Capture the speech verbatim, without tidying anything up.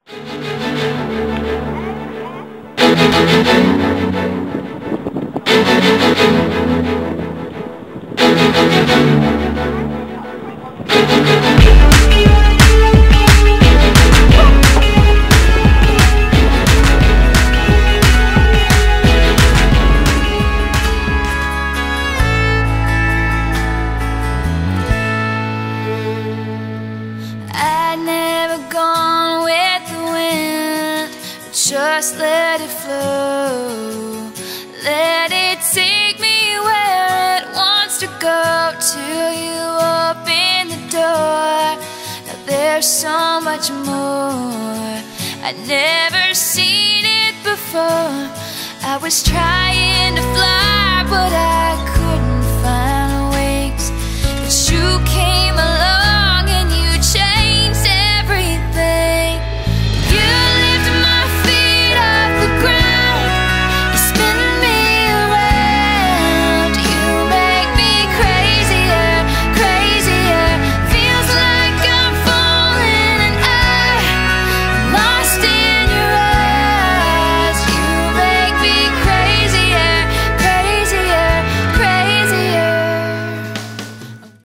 Just let it flow. Let it take me where it wants to go till you open the door. Now there's so much more. I'd never seen it before. I was trying to fly, but I couldn't.